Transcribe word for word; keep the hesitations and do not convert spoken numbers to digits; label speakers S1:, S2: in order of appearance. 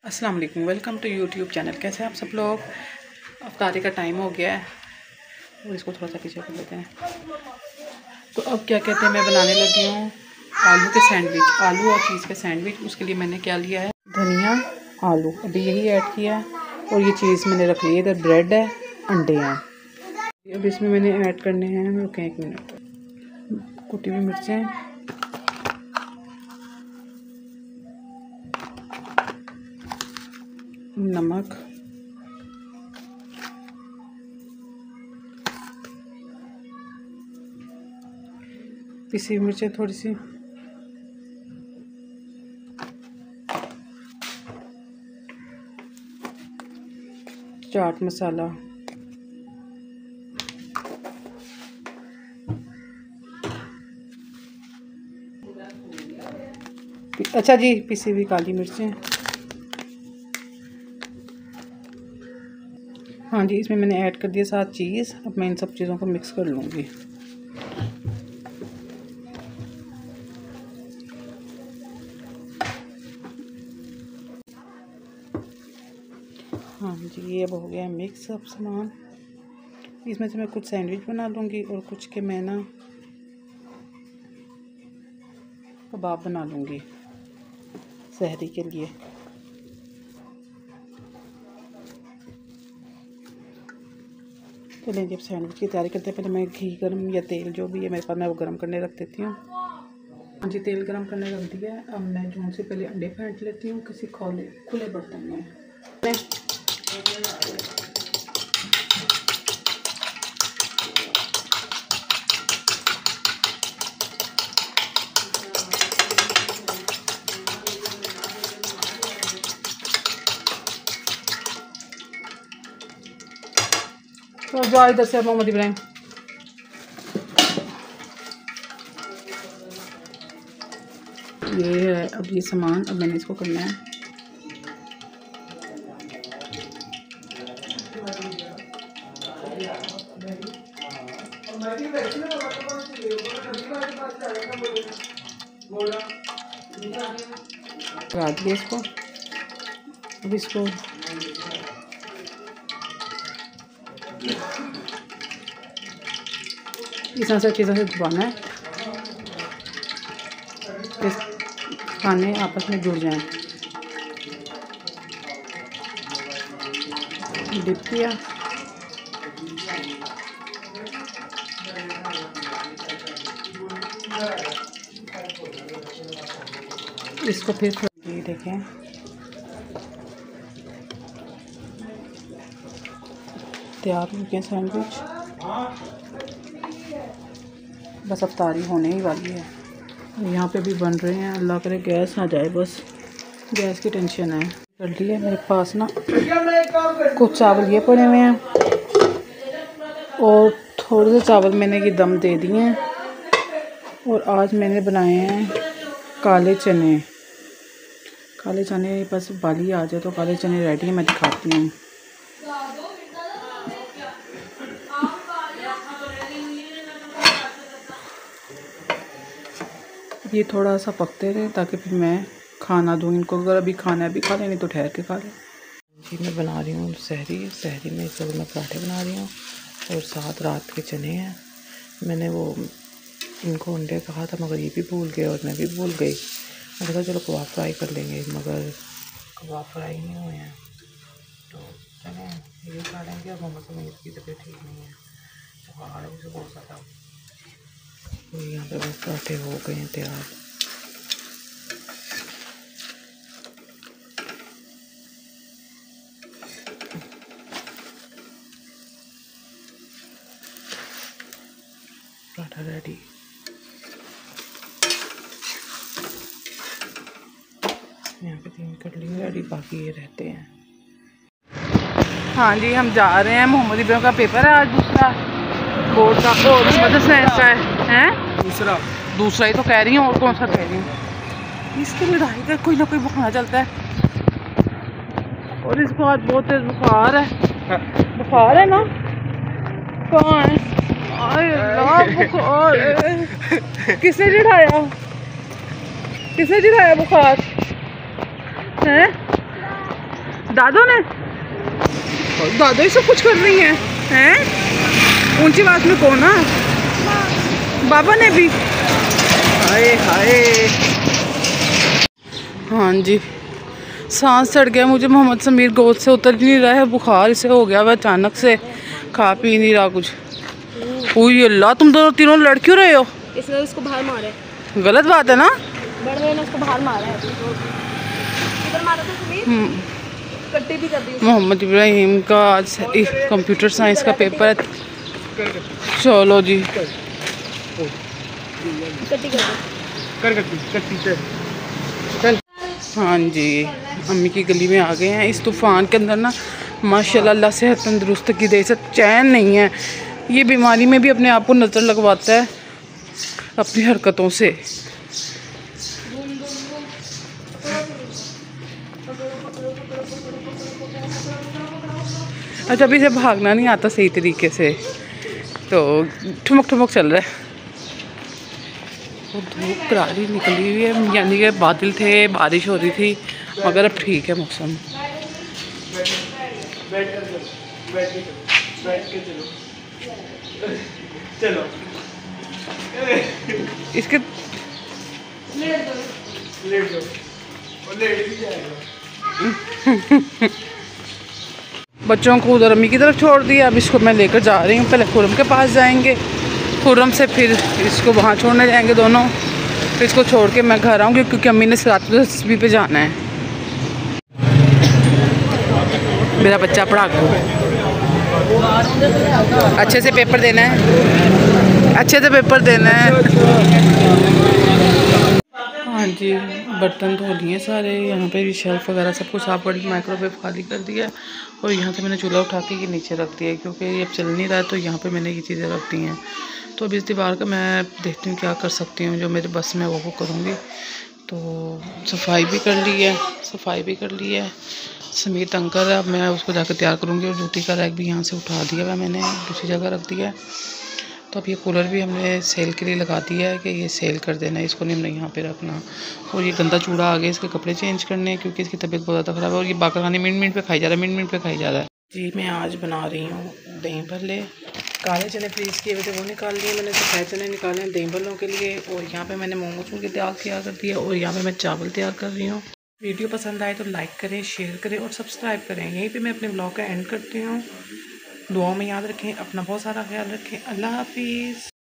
S1: अस्सलाम वालेकुम, welcome to YouTube channel. कैसे हैं आप सब लोग? अफ्तारी का टाइम हो गया है और इसको थोड़ा सा पीछे कर लेते हैं। तो अब क्या कहते हैं, मैं बनाने लगी हूँ आलू के सैंडविच, आलू और चीज़ के सैंडविच। उसके लिए मैंने क्या लिया है, धनिया, आलू, अभी यही ऐड किया है और ये चीज़ मैंने रख ली है। इधर ब्रेड है, अंडे हैं। अब इसमें मैंने ऐड करने हैं, रुकें एक मिनट, कुटी हुई मिर्चें, नमक, पिसी मिर्चें थोड़ी सी, चाट मसाला, अच्छा जी, पिसी हुई काली मिर्चें। हाँ जी, इसमें मैंने ऐड कर दिया साथ चीज़। अब मैं इन सब चीज़ों को मिक्स कर लूँगी। हाँ जी, ये अब हो गया मिक्स सब सामान। इसमें से मैं कुछ सैंडविच बना लूँगी और कुछ के मैं ना कबाब बना लूँगी सहरी के लिए। चलिए जब सैंडविच की तैयारी करते हैं, पहले मैं घी गर्म या तेल जो भी है मेरे पास, मैं वो गर्म करने रख देती हूँ। हाँ जी, तेल गर्म करने रख दिया है। अब मैं जो से पहले अंडे फेंट लेती हूँ किसी खोले खुले बर्तन में। तो जाओ इधर से मोहम्मद इब्राहिम। ये है अब ये सामान, अब मैंने इसको करना है लगा दिया इसको। अब इसको इस तरह से अच्छी तरह से दबाना है, इस खाने आपस में जुड़ जाएं। डिप किया, इसको फिर ये देखें तैयार हो गया सैंडविच। बस अफ्तारी होने ही वाली है। यहाँ पे भी बन रहे हैं, अल्लाह करे गैस आ जाए, बस गैस की टेंशन है। कर लिया मेरे पास ना कुछ चावल ये पड़े हुए हैं और थोड़े से चावल मैंने ये दम दे दिए हैं। और आज मैंने बनाए हैं काले चने। काले चने बस बाली आ जाए तो काले चने रेडी है, मैं दिखाती हूँ। ये थोड़ा सा पकते रहे ताकि फिर मैं खाना दूँ इनको। अगर अभी खाना है अभी खा लें, नहीं तो ठहर के खा लें। जी मैं बना रही हूँ सहरी। सहरी में इस वक्त मैं पराठे बना रही हूँ और साथ रात के चने हैं। मैंने वो इनको अंडे कहा था मगर ये भी भूल गए और मैं भी भूल गई। मैं कहा चलो कबाब फ्राई कर लेंगे, मगर कबाब फ्राई नहीं हुए हैं तो चले ये खा लेंगे। और मम्मा से मेरी तबीयत ठीक नहीं है तो बाहर उसे बहुत ज़्यादा। तो यहाँ पे बस पराठे हो गए हैं तैयार। पराठा रेडी। यहाँ पे तीन कटली रेडी, बाकी ये रहते हैं। हाँ जी, हम जा रहे हैं। मोहम्मद इब्राहिम का पेपर है आज, दूसरा बोर्ड का और मदद साइंस का है। हैं दूसरा दूसरा ही तो कह रही हूँ, और कौन सा कह रही हूँ। इसकी लड़ाई का कोई ना कोई बुखार चलता है और इसको आज बहुत तेज बुखार है। बुखार है ना, कहाँ है? किसने चिढ़ाया किसने चिढ़ाया बुखार है? दादो ने दादो ही सब कुछ कर रही हैं हैं ऊंची आवाज में कौन है? बाबा ने भी। हाय हाय। हाँ जी, सांस चढ़ गया मुझे। मोहम्मद समीर गोद से उतर ही नहीं रहा है, बुखार इसे हो गया वह अचानक से, खा पी नहीं रहा कुछ। ओह अल्लाह, तुम दोनों तीनों लड़ क्यों रहे हो?
S2: इसने उसको बाहर मारा है।
S1: गलत बात है ना?
S2: बड़े ने उसको बाहर मारा है। किधर मारा था समीर? कट्टी भी कर दी।
S1: मोहम्मद इब्राहिम का आज कंप्यूटर साइंस का पेपर है। चलो जी,
S2: कट्टी कर
S1: कर कट्टी चल। हाँ जी, अम्मी की गली में आ गए हैं। इस तूफ़ान के अंदर ना माशाल्लाह अल्लाह सेहत तंदुरुस्त की दे से चैन नहीं है। ये बीमारी में भी अपने आप को नज़र लगवाता है अपनी हरकतों से। अच्छा, अभी से भागना नहीं आता सही तरीके से, तो ठुमक ठुमक चल रहा है। वो धूप करारी निकली हुई है, यानी कि बादल थे, बारिश हो रही थी, मगर अब ठीक है मौसम। चलो इसके लेट जाओ और लेट भी जाएगा। बच्चों को उधर अम्मी की तरफ छोड़ दिया। अब इसको मैं लेकर जा रही हूँ, पहले खुरम के पास जाएंगे, खुरम से फिर इसको वहाँ छोड़ने जाएंगे दोनों, फिर इसको छोड़ के मैं घर आऊँगी क्योंकि अम्मी ने रात को तस्वीर पे जाना है। मेरा बच्चा पढ़ाकू, अच्छे से पेपर देना है, अच्छे से पेपर देना है। हाँ जी, बर्तन धो लिए सारे, यहाँ पे भी शेल्फ वगैरह सब कुछ साफ कर, माइक्रोवेव खाली कर दिया और यहाँ से मैंने चूल्हा उठा के ये नीचे रख दिया क्योंकि ये अब चल नहीं रहा है, तो यहाँ पे मैंने ये चीज़ें रख दी हैं। तो अब इस दीवार का मैं देखती हूँ क्या कर सकती हूँ, जो मेरे बस में वो वो करूँगी। तो सफाई भी कर ली है, सफाई भी कर ली है, समीर तंग कर रहा है। अब मैं उसको जाकर तैयार करूँगी और जूती का रैक भी यहाँ से उठा दिया है मैंने, दूसरी जगह रख दिया है। तो अब ये कूलर भी हमने सेल के लिए लगा दिया है कि ये सेल कर देना है, इसको नहीं हमने यहाँ पे रखना। और ये गंदा चूड़ा आ गया, इसके कपड़े चेंज करने हैं क्योंकि इसकी तबीयत बहुत ज़्यादा ख़राब है और ये बाकर खाने मिनट मिनट पे खाई जा रहा है, मिनट मिनट पे खाई जा रहा है। जी, मैं आज बना रही हूँ दही भल्ले। काले चने फ्रीज़ किए हुए थे वो निकाल लिए मैंने, सफ़ेद चने निकाले हैं दही भल्लों के लिए। और यहाँ पर मैंने मूंग मसूर की दाल तैयार कर दी है और यहाँ पर मैं चावल तैयार कर रही हूँ। वीडियो पसंद आए तो लाइक करें, शेयर करें और सब्सक्राइब करें। यहीं पे मैं अपने ब्लॉग का एंड करती हूँ। दुआओं में याद रखें, अपना बहुत सारा ख्याल रखें। अल्लाह हाफिज़।